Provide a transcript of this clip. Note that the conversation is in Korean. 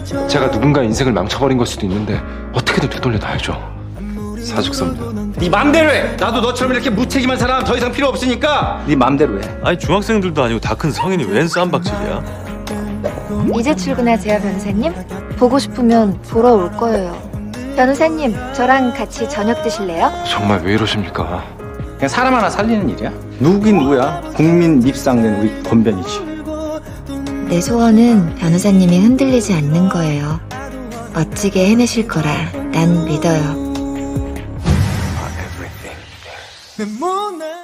제가 누군가의 인생을 망쳐버린 걸 수도 있는데 어떻게든 되돌려놔야죠. 사직서입니다. 네 맘대로 해. 나도 너처럼 이렇게 무책임한 사람 더 이상 필요 없으니까 네 맘대로 해. 아니 중학생들도 아니고 다 큰 성인이 웬 쌈박질이야? 이제 출근하세요, 변호사님. 보고 싶으면 돌아올 거예요. 변호사님, 저랑 같이 저녁 드실래요? 정말 왜 이러십니까? 그냥 사람 하나 살리는 일이야. 누구긴 누구야. 국민 밉상된 우리 권변이지. 내 소원은 변호사님이 흔들리지 않는 거예요. 멋지게 해내실 거라 난 믿어요. everything.